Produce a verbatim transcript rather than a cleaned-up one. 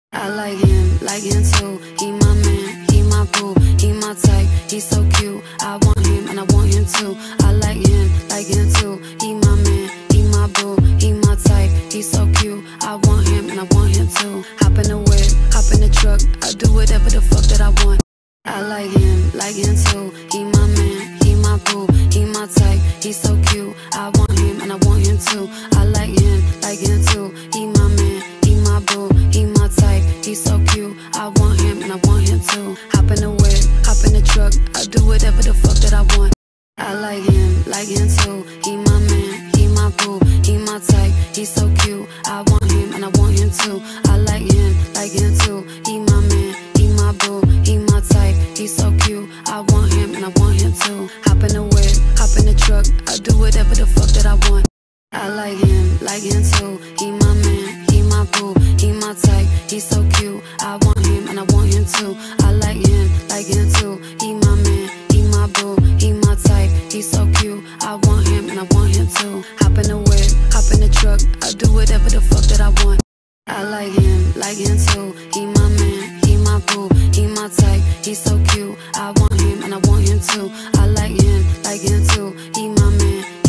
I like him, like him too. He my man, he my boo, he my type, he's so cute. I want him and I want him too. I like him, like him too. He my man, he my boo, he my type, he's so cute. I want him and I want him too. Hop in the whip, hop in the truck, I do whatever the fuck that I want. I like him, like him too. He my man, he my boo, he my type, he's so cute. I want him and I want him too. I like him, like him too. He my man, he my boo, he my type, he's so cute. I want him and I want him too. Hop in the whip, hop in the truck, I do whatever the fuck that I want. I like him, like him too. He my man, he my boo, he my type, he's so cute. I want him and I want him too. I like him, like him too. He my man, he my boo, he my type, he's so cute. I want him and I want him too. Hop in the whip, hop in the truck, I do whatever the fuck that I want. I like him, like him too. He my man, he my boo, he my type, he's so cute. I want him and I want him too. I like him, like him too. He my man, he my boo, he my type, he's so cute. I want him and I want him too. Hop in the whip, hop in the truck, I do whatever the fuck that I want. I like him, like him too. He my man, he my boo, he my type, he's so cute. I want him and I want him too. I like him, like him too. He my man,